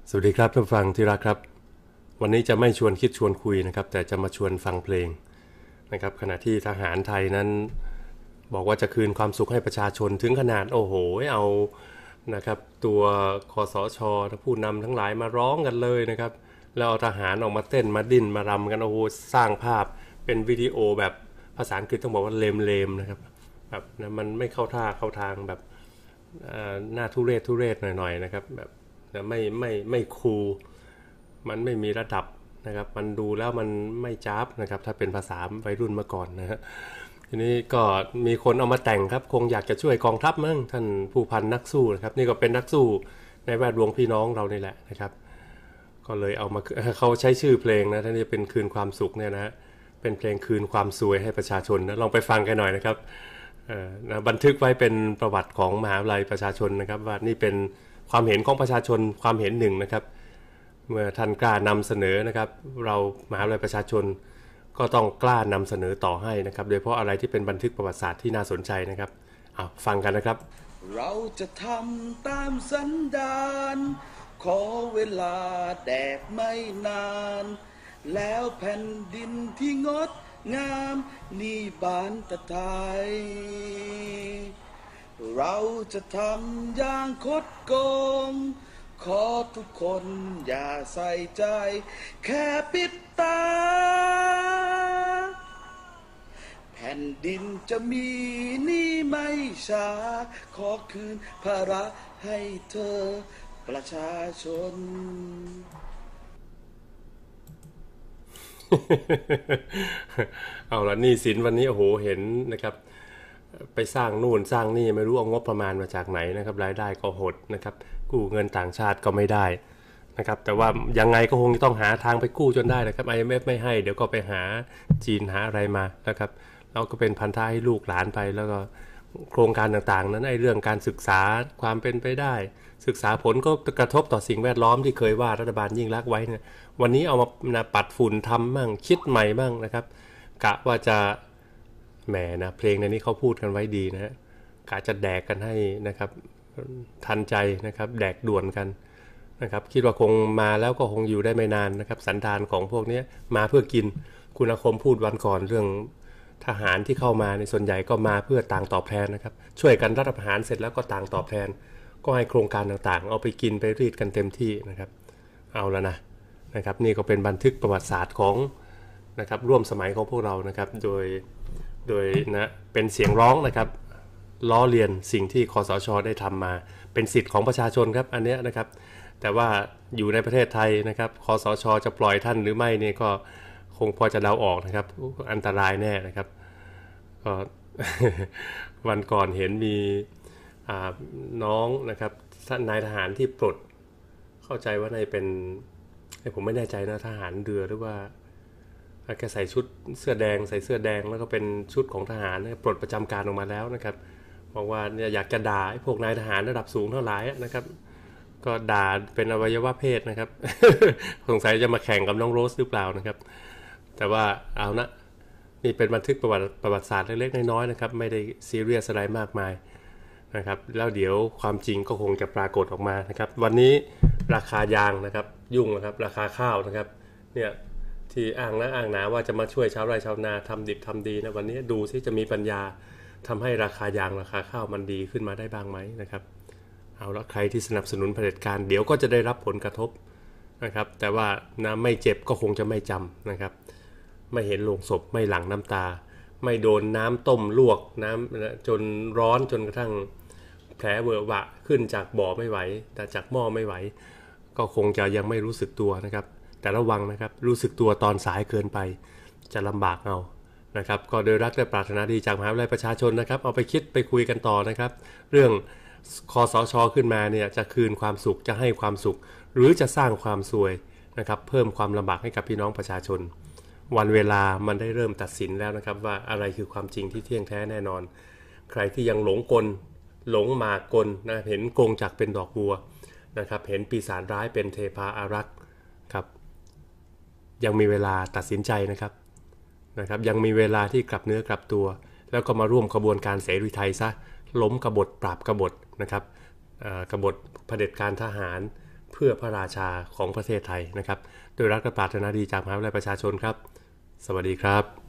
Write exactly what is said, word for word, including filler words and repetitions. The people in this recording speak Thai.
สวัสดีครับท่านผู้ฟังที่รักครับวันนี้จะไม่ชวนคิดชวนคุยนะครับแต่จะมาชวนฟังเพลงนะครับขณะที่ทหารไทยนั้นบอกว่าจะคืนความสุขให้ประชาชนถึงขนาดโอ้โหเอานะครับตัวคสชผู้นำทั้งหลายมาร้องกันเลยนะครับแล้วเอาทหารออกมาเต้นมาดิ้นมารำกันโอ้โหสร้างภาพเป็นวิดีโอแบบภาษาอังกฤษต้องบอกว่าเลมๆนะครับแบบนะมันไม่เข้าท่าเข้าทางแบบหน้าทุเรศทุเรศหน่อยๆนะครับแบบไม่ไม่ไม่คูลมันไม่มีระดับนะครับมันดูแล้วมันไม่จ๊าบนะครับถ้าเป็นภาษาวัยรุ่นเมื่อก่อนนะฮะทีนี้ก็มีคนเอามาแต่งครับคงอยากจะช่วยกองทัพมั้งท่านผู้พันนักสู้นะครับนี่ก็เป็นนักสู้ในแวดวงพี่น้องเรานี่แหละนะครับก็เลยเอามาเขาใช้ชื่อเพลงนะท่านนี่เป็นคืนความสุขเนี่ยนะเป็นเพลงคืนความสวยให้ประชาชนนะลองไปฟังกันหน่อยนะครับนะบันทึกไว้เป็นประวัติของมหาวิทยาลัยประชาชนนะครับว่านี่เป็นความเห็นของประชาชนความเห็นหนึ่งนะครับเมื่อท่านกล้านำเสนอนะครับเรามหาวิทยาลัยประชาชนก็ต้องกล้านำเสนอต่อให้นะครับโดยเฉพาะอะไรที่เป็นบันทึกประวัติศาสตร์ที่น่าสนใจนะครับเอาฟังกันนะครับเราจะทำตามสันดานขอเวลาแดกไม่นานแล้วแผ่นดินที่งดงามนี่บานตะไทยเราจะทำอย่างคดโกงขอทุกคนอย่าใส่ใจแค่ปิดตาแผ่นดินจะมีนี่ไม่ช้าขอคืนภาระให้เธอประชาชนเอาละหนี้สินวันนี้โอ้โหเห็นนะครับไปสร้างนู่นสร้างนี่ไม่รู้เอางบประมาณมาจากไหนนะครับรายได้ก็หดนะครับกู้เงินต่างชาติก็ไม่ได้นะครับแต่ว่ายังไงก็คงต้องหาทางไปกู้จนได้นะครับ ไอ เอ็ม เอฟ ไม่ให้เดี๋ยวก็ไปหาจีนหาอะไรมานะครับเราก็เป็นพันธะให้ลูกหลานไปแล้วก็โครงการต่างๆนั้นไอ้เรื่องการศึกษาความเป็นไปได้ศึกษาผลก็กระทบต่อสิ่งแวดล้อมที่เคยว่ารัฐบาลยิ่งรักไว้เนี่ยวันนี้เอามาปัดฝุ่นทำบ้างคิดใหม่บ้างนะครับกะว่าจะแหมนะเพลงในนี้เขาพูดกันไว้ดีนะฮะกะจะแดกกันให้นะครับทันใจนะครับแดกด่วนกันนะครับคิดว่าคงมาแล้วก็คงอยู่ได้ไม่นานนะครับสันดานของพวกนี้มาเพื่อกินคุณอาคมพูดวันก่อนเรื่องทหารที่เข้ามาในส่วนใหญ่ก็มาเพื่อต่างตอบแทนนะครับช่วยกันรัฐประหารเสร็จแล้วก็ต่างตอบแทนก็ให้โครงการต่างๆเอาไปกินไปรีดกันเต็มที่นะครับเอาแล้วนะนะครับนี่ก็เป็นบันทึกประวัติศาสตร์ของนะครับร่วมสมัยของพวกเรานะครับโดยโดยนะเป็นเสียงร้องนะครับล้อเลียนสิ่งที่คสช.ได้ทำมาเป็นสิทธิ์ของประชาชนครับอันนี้นะครับแต่ว่าอยู่ในประเทศไทยนะครับคสช.จะปล่อยท่านหรือไม่นี่ก็คงพอจะเดาออกนะครับอันตรายแน่นะครับก็วันก่อนเห็นมีน้องนะครับนายทหารที่ปลดเข้าใจว่าในเป็นผมไม่แน่ใจนะทหารเรือหรือว่าแกใส่ชุดเสื้อแดงใส่เสื้อแดงแล้วก็เป็นชุดของทหารปลดประจำการออกมาแล้วนะครับบอกว่าเนี่ยอยากจะด่าพวกนายทหารระดับสูงเท่าไหร่นะครับก็ด่าเป็นอวัยวะเพศนะครับสงสัยจะมาแข่งกับน้องโรสหรือเปล่านะครับแต่ว่าเอานะนี่เป็นบันทึกประวัติประวัติศาสตร์เล็กๆน้อยๆนะครับไม่ได้ซีเรียสอะไรมากมายนะครับแล้วเดี๋ยวความจริงก็คงจะปรากฏออกมานะครับวันนี้ราคายางนะครับยุ่งนะครับราคาข้าวนะครับเนี่ยที่อ้างนะอ้างหนาว่าจะมาช่วยชาวไร่ชาวนาทำดิบทำดีนะวันนี้ดูซิจะมีปัญญาทำให้ราคายางราคาข้าวมันดีขึ้นมาได้บ้างไหมนะครับเอาละใครที่สนับสนุนเผด็จการเดี๋ยวก็จะได้รับผลกระทบนะครับแต่ว่านะไม่เจ็บก็คงจะไม่จำนะครับไม่เห็นโลงศพไม่หลั่งน้ำตาไม่โดนน้ำต้มลวกน้ำจนร้อนจนกระทั่งแผลเวอะหวะขึ้นจากบ่อไม่ไหวแต่จากหม้อไม่ไหวก็คงจะยังไม่รู้สึกตัวนะครับแต่ระวังนะครับรู้สึกตัวตอนสายเกินไปจะลำบากเอานะครับก็โดยรักและปรารถนาดีจากมหาวิทยาลัยประชาชนนะครับเอาไปคิดไปคุยกันต่อนะครับเรื่องคสช.ขึ้นมาเนี่ยจะคืนความสุขจะให้ความสุขหรือจะสร้างความซวยนะครับเพิ่มความลำบากให้กับพี่น้องประชาชนวันเวลามันได้เริ่มตัดสินแล้วนะครับว่าอะไรคือความจริงที่เที่ยงแท้แน่นอนใครที่ยังหลงกลหลงหมากกลนะเห็นกงจักเป็นดอกบัวนะครับเห็นปีศาจร้ายเป็นเทพาอารักษ์ครับยังมีเวลาตัดสินใจนะครับนะครับยังมีเวลาที่กลับเนื้อกลับตัวแล้วก็มาร่วมขบวนการเสรีไทยซะล้มกบฏปราบกบฏนะครับกบฏเผด็จการทหารเพื่อพระราชาของประเทศไทยนะครับโดยรักและปรารถนาดีจากมหาวิทยาลัยประชาชนครับสวัสดีครับ